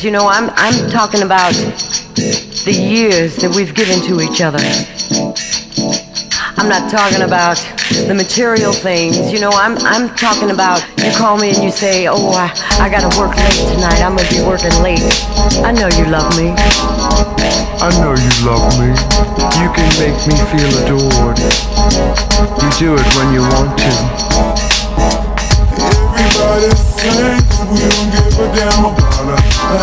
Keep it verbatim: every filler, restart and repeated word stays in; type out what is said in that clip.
You know, I'm I'm talking about the years that we've given to each other. I'm not talking about the material things. You know, I'm I'm talking about you call me and you say, oh, I, I gotta work late tonight. I'm gonna be working late. I know you love me. I know you love me. You can make me feel adored. You do it when you want to. Everybody's saying we don't give a damn about her.